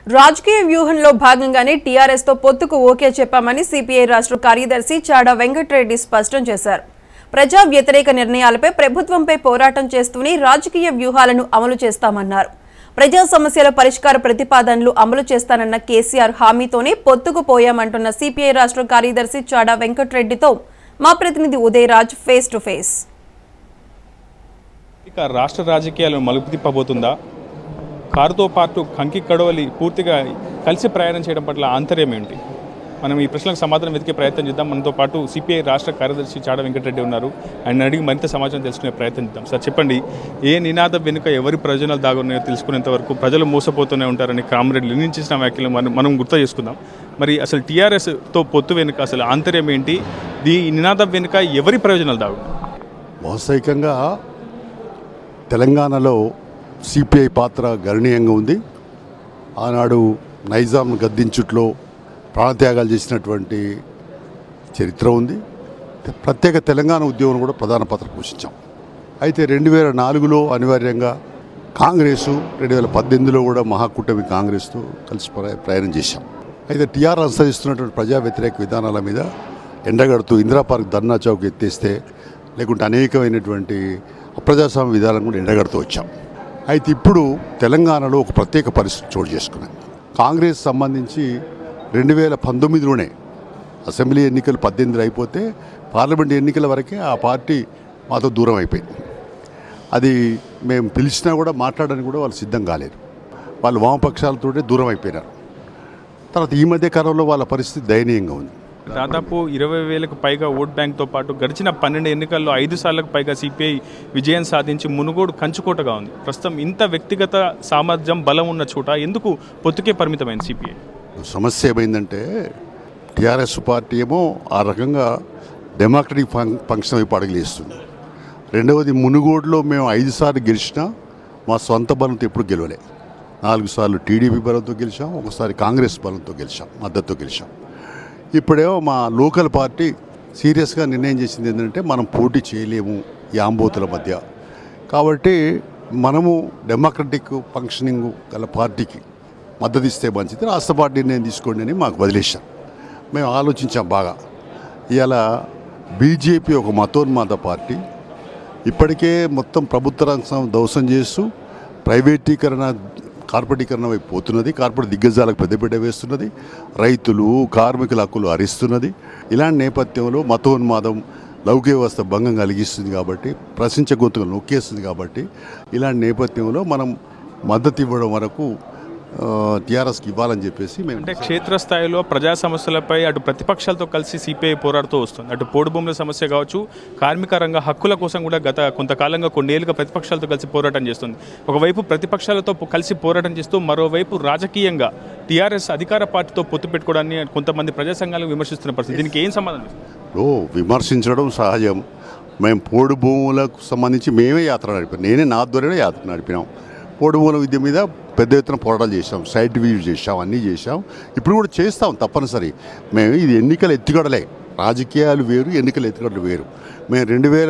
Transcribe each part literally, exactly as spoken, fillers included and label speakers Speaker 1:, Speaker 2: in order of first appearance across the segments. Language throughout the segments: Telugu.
Speaker 1: రాజకీయ వ్యూహంలో భాగంగానే టీఆర్ఎస్ తో పొత్తుకు ఓకే చెప్పామని సిపిఐ రాష్ట్ర కార్యదర్శి చాడా వెంకటరెడ్డి స్పష్టం చేశారు. ప్రజా వ్యతిరేక నిర్ణయాలపై ప్రభుత్వంపై పోరాటం చేస్తూనే రాజకీయ వ్యూహాలను అమలు చేస్తామన్నారు. ప్రజా సమస్యల పరిష్కార ప్రతిపాదనలు అమలు చేస్తానన్న కేసీఆర్ హామీతోనే పొత్తుకు పోయామంటున్న సిపిఐ రాష్ట్ర కార్యదర్శి చాడా వెంకటరెడ్డితో మా ప్రతినిధి ఉదయరాజ్ ఫేస్ టు ఫేస్.
Speaker 2: ఇక రాష్ట్ర రాజకీయాలను మలుపు తిప్పబోతుందా? కారుతో పాటు కంకి కడవలి పూర్తిగా కలిసి ప్రయాణం చేయడం పట్ల ఆంతర్యం ఏంటి? మనం ఈ ప్రశ్నలకు సమాధానం వెతికే ప్రయత్నం చేద్దాం. మనతో పాటు సిపిఐ రాష్ట్ర కార్యదర్శి చాడా వెంకటరెడ్డి ఉన్నారు. ఆయన అడిగి మరింత సమాచారం తెలుసుకునే ప్రయత్నం చేద్దాం. సార్ చెప్పండి, ఏ నినాదం వెనుక ఎవరి ప్రయోజనాలు దాగున్నాయో తెలుసుకునేంత వరకు ప్రజలు మోసపోతూనే ఉంటారని కామ్రేడ్ లెనిన్ చేసిన వ్యాఖ్యలు మనం మనం గుర్తు చేసుకుందాం. మరి అసలు టీఆర్ఎస్తో పొత్తు వెనుక అసలు ఆంతర్యం ఏంటి? ఈ నినాదం వెనుక ఎవరి ప్రయోజనాలు దాగున్నాయి?
Speaker 3: వాస్తవికంగా తెలంగాణలో సిపిఐ పాత్ర గణనీయంగా ఉంది. ఆనాడు నైజాం గద్దించుట్లో ప్రాణత్యాగాలు చేసినటువంటి చరిత్ర ఉంది. ప్రత్యేక తెలంగాణ ఉద్యమం కూడా ప్రధాన పాత్ర పోషించాం. అయితే రెండు వేల నాలుగులో అనివార్యంగా కాంగ్రెసు, రెండు వేల పద్దెనిమిదిలో కూడా మహాకూటమి కాంగ్రెస్తో కలిసి ప్రయాణం చేశాం. అయితే టీఆర్ అనుసరిస్తున్నటువంటి ప్రజా వ్యతిరేక విధానాల మీద ఎండగడుతూ ఇందిరా పార్క్ ధర్నా చౌక్ ఎత్తేస్తే, లేకుంటే అనేకమైనటువంటి అప్రజాస్వామ్య విధానం కూడా ఎండగడుతూ వచ్చాం. అయితే ఇప్పుడు తెలంగాణలో ఒక ప్రత్యేక పరిస్థితి చోటు చేసుకున్నాం. కాంగ్రెస్ సంబంధించి రెండు వేల పంతొమ్మిదిలోనే అసెంబ్లీ ఎన్నికలు పద్దెనిమిది అయిపోతే పార్లమెంట్ ఎన్నికల వరకే ఆ పార్టీ మాతో దూరం అయిపోయింది. అది మేము పిలిచినా కూడా మాట్లాడడానికి కూడా వాళ్ళు సిద్ధం కాలేదు. వాళ్ళు వామపక్షాలతోటే దూరం అయిపోయినారు. తర్వాత ఈ మధ్య కాలంలో వాళ్ళ పరిస్థితి దయనీయంగా ఉంది.
Speaker 2: దాదాపు ఇరవై వేలకు పైగా ఓట్ బ్యాంక్తో పాటు గడిచిన పన్నెండు ఎన్నికల్లో ఐదు సార్లకు పైగా సిపిఐ విజయం సాధించి మునుగోడు కంచుకోటగా ఉంది. ప్రస్తుతం ఇంత వ్యక్తిగత సామర్థ్యం బలం ఉన్న చోట ఎందుకు పొత్తుకే పరిమితమైంది సిపిఐ?
Speaker 3: సమస్య ఏమైందంటే టీఆర్ఎస్ పార్టీ ఏమో ఆ రకంగా డెమోక్రటిక్ ఫంక్షన్ వైపు అడుగులేస్తుంది. రెండవది, మునుగోడులో మేము ఐదు సార్లు గెలిచినా మా సొంత బలంతో ఎప్పుడు గెలవలే. నాలుగు సార్లు టీడీపీ బలంతో గెలిచాం, ఒకసారి కాంగ్రెస్ బలంతో గెలిచాం, మద్దతుతో గెలిచాం. ఇప్పుడేమో మా లోకల్ పార్టీ సీరియస్గా నిర్ణయం చేసింది ఏంటంటే మనం పోటీ చేయలేము ఈ ఆంబోతుల మధ్య. కాబట్టి మనము డెమోక్రటిక్ ఫంక్షనింగ్ గల పార్టీకి మద్దతు ఇస్తే మంచిది, రాష్ట్ర పార్టీ నిర్ణయం తీసుకోండి అని మాకు వదిలేశాం. మేము ఆలోచించాం బాగా. ఇవాళ బీజేపీ ఒక మతోన్మాద పార్టీ, ఇప్పటికే మొత్తం ప్రభుత్వ రంగం దోషం చేస్తూ ప్రైవేటీకరణ, కార్పొరేటీకరణ వైపు పోతున్నది. కార్పొరేట్ దిగ్గజాలకు పెద్దపీట వేస్తున్నది. రైతులు, కార్మికుల హక్కులు హరిస్తున్నది. ఇలాంటి నేపథ్యంలో మతోన్మాదం లౌకిక వ్యవస్థ భంగం కలిగిస్తుంది కాబట్టి, ప్రశ్నించే గొంతులు నొక్కేస్తుంది కాబట్టి, ఇలాంటి నేపథ్యంలో మనం మద్దతు ఇవ్వడం వరకు టీఆర్ఎస్కి ఇవ్వాలని చెప్పేసి మేము.
Speaker 2: అంటే క్షేత్రస్థాయిలో ప్రజా సమస్యలపై అటు ప్రతిపక్షాలతో కలిసి సిపిఐ పోరాడుతూ వస్తుంది. అటు పోడు భూముల సమస్య కావచ్చు, కార్మిక రంగ హక్కుల కోసం కూడా గత కొంతకాలంగా కొన్నేళ్లుగా ప్రతిపక్షాలతో కలిసి పోరాటం చేస్తుంది. ఒకవైపు ప్రతిపక్షాలతో కలిసి పోరాటం చేస్తూ మరోవైపు రాజకీయంగా టీఆర్ఎస్ అధికార పార్టీతో పొత్తు పెట్టుకోవడాన్ని కొంతమంది ప్రజా సంఘాలను విమర్శిస్తున్న పరిస్థితి. దీనికి ఏం సమాధానం?
Speaker 3: ఓ విమర్శించడం సహజం. మేము పోడు భూములకు సంబంధించి మేమే యాత్ర నడిపాం. నేనే నా ద్వారానే యాత్ర నడిపినాం. పోడు భూముల విద్య మీద పెద్ద ఎత్తున పోరాటాలు చేసాం, సైట్ వ్యూ చేసాం, అన్నీ చేసాం. ఇప్పుడు కూడా చేస్తాం తప్పనిసరి. మేము ఇది ఎన్నికల ఎత్తుగడలే, రాజకీయాలు వేరు, ఎన్నికల ఎత్తుగడలు వేరు. మేము రెండు వేల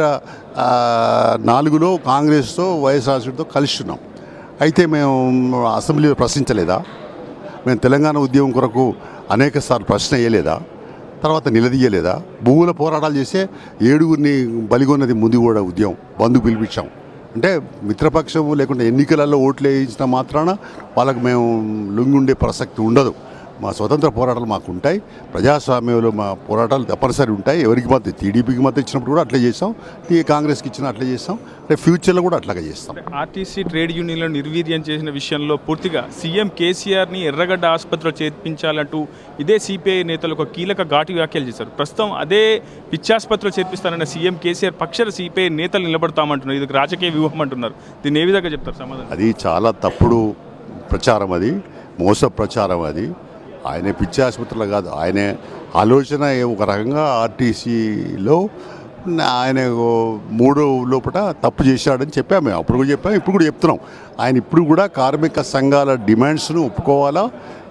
Speaker 3: నాలుగులో కాంగ్రెస్తో వైఎస్ఆర్సీతో కలుస్తున్నాం. అయితే మేము అసెంబ్లీలో ప్రశ్నించలేదా? మేము తెలంగాణ ఉద్యమం కొరకు అనేక సార్లు ప్రశ్న వేయలేదా? తర్వాత నిలదీయలేదా? భూముల పోరాటాలు చేసే ఏడుగురిని బలిగొన్నది ముందు కూడా ఉద్యమం, బంధు పిలిపించాం. అంటే మిత్రపక్షము లేకుంటే ఎన్నికలలో ఓట్లు వేయించిన మాత్రాన వాళ్ళకు మేము లొంగుండే ప్రసక్తి ఉండదు. మా స్వతంత్ర పోరాటాలు మాకు ఉంటాయి. ప్రజాస్వామ్యంలో మా పోరాటాలు తప్పనిసరి ఉంటాయి. ఎవరికి మద్దతు, టీడీపీకి మద్దతు ఇచ్చినప్పుడు కూడా అట్లే చేస్తాం, టీ కాంగ్రెస్కి ఇచ్చినా అట్లే చేస్తాం, అంటే ఫ్యూచర్లో కూడా అట్లాగే చేస్తాం.
Speaker 2: ఆర్టీసీ ట్రేడ్ యూనియన్లను నిర్వీర్యం చేసిన విషయంలో పూర్తిగా సీఎం కేసీఆర్ని ఎర్రగడ్డ ఆసుపత్రిలో చేర్పించాలంటూ ఇదే సిపిఐ నేతలు ఒక కీలక ఘాటు వ్యాఖ్యలు చేశారు. ప్రస్తుతం అదే పిచ్చాసుపత్రిలో చేర్పిస్తానన్న సీఎం కేసీఆర్ పక్షాన సిపిఐ నేతలు నిలబడతామంటున్నారు. ఇది రాజకీయ వ్యూహం అంటున్నారు. దీన్ని ఏ విధంగా చెప్తారు సమాధానం?
Speaker 3: అది చాలా తప్పుడు ప్రచారం, అది మోస ప్రచారం. అది ఆయన పిచ్చి ఆసుపత్రిలో కాదు, ఆయన ఆలోచన ఒక రకంగా ఆర్టీసీలో ఆయన మూడో లోపల తప్పు చేశాడని చెప్పాము. మేము అప్పుడు కూడా చెప్పాము, ఇప్పుడు కూడా చెప్తున్నాం. ఆయన ఇప్పుడు కూడా కార్మిక సంఘాల డిమాండ్స్ను ఒప్పుకోవాలా,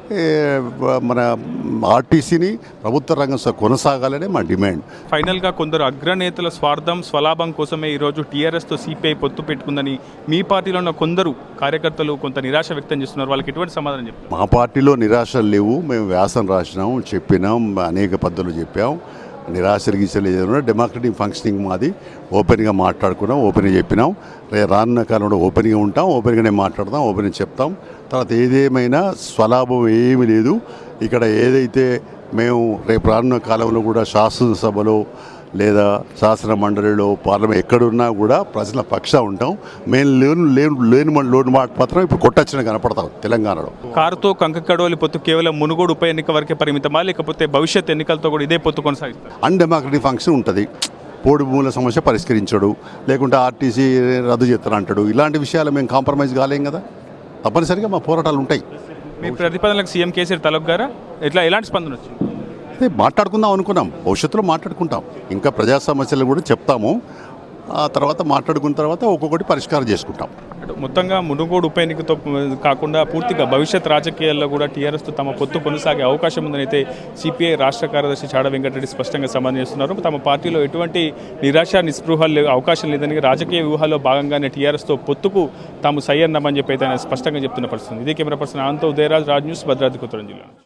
Speaker 3: మన ఆర్టీసీని ప్రభుత్వ రంగం కొనసాగాలనే మా డిమాండ్.
Speaker 2: ఫైనల్గా కొందరు అగ్రనేతల స్వార్థం స్వలాభం కోసమే ఈరోజు టీఆర్ఎస్తో సిపిఐ పొత్తు పెట్టుకుందని మీ పార్టీలో ఉన్న కొందరు కార్యకర్తలు కొంత నిరాశ వ్యక్తం చేస్తున్నారు. వాళ్ళకి ఎటువంటి సమాధానం చెప్పారు?
Speaker 3: మా పార్టీలో నిరాశలు లేవు. మేము వ్యాసం రాసినాం, చెప్పినాం, అనేక పద్ధతులు చెప్పాం. నిరాశలు గీసలు ఏదైనా డెమోక్రటిక్ ఫంక్షనింగ్ మాది. ఓపెన్గా మాట్లాడుకున్నాం, ఓపెన్గా చెప్పినాం. రే రానున్న కాలంలో ఓపెన్గా ఉంటాం, ఓపెన్గానే మాట్లాడతాం, ఓపెన్గా చెప్తాం. తర్వాత ఏదేమైనా స్వలాభం ఏమీ లేదు ఇక్కడ. ఏదైతే మేము రేపు రానున్న కాలంలో కూడా శాసనసభలో లేదా శాసన మండలిలో పార్లమెంట్ ఎక్కడున్నా కూడా ప్రజల పక్ష ఉంటాం. మేము లేను లేను లేని లోటు మాట మాత్రం ఇప్పుడు కొట్టచ్చిన కనపడతాం తెలంగాణలో.
Speaker 2: కారుతో కంకకడవలి పొత్తు కేవలం మునుగోడు ఉప ఎన్నిక వరకే పరిమితమా, లేకపోతే భవిష్యత్ ఎన్నికలతో కూడా ఇదే పొత్తు కొనసాగిస్తారు?
Speaker 3: అన్డెమోక్రటిక్ ఫంక్షన్ ఉంటుంది. పోడు భూముల సమస్య పరిష్కరించడు, లేకుంటే ఆర్టీసీ రద్దు చేస్తాను అంటాడు. ఇలాంటి విషయాలు మేము కాంప్రమైజ్ కాలేం కదా. తప్పనిసరిగా మా పోరాటాలు ఉంటాయి.
Speaker 2: మీ ప్రతిపాదనలకు సీఎం కేసీఆర్ తలొగ్గారా? ఎట్లా ఎలాంటి స్పందన వచ్చింది?
Speaker 3: అదే మాట్లాడుకుందాం అనుకున్నాం, భవిష్యత్తులో మాట్లాడుకుంటాం. ఇంకా ప్రజా సమస్యలు కూడా చెప్తాము. ఆ తర్వాత మాట్లాడుకున్న తర్వాత ఒక్కొక్కటి పరిష్కారం చేసుకుంటాం.
Speaker 2: మొత్తంగా మునుగోడు ఉప ఎన్నికతో కాకుండా పూర్తిగా భవిష్యత్ రాజకీయాల్లో కూడా టీఆర్ఎస్తో తమ పొత్తు కొనసాగే అవకాశం ఉందని అయితే సిపిఐ రాష్ట్ర కార్యదర్శి చాడ వెంకటరెడ్డి స్పష్టంగా సమాధానం చేస్తున్నారు. తమ పార్టీలో ఎటువంటి నిరాశ నిస్పృహలు అవకాశం లేదని, రాజకీయ వ్యూహాల్లో భాగంగానే టీఆర్ఎస్తో పొత్తుకు తాము సై అన్నామని చెప్పి అయితే ఆయన స్పష్టంగా చెప్తున్న పరిస్థితి. ఇదే కెమెరా పర్సన్ ఆనంతో ఉదయరాజ్, రాజ్ న్యూస్, భద్రాద్రి కొత్తగూడెం జిల్లా.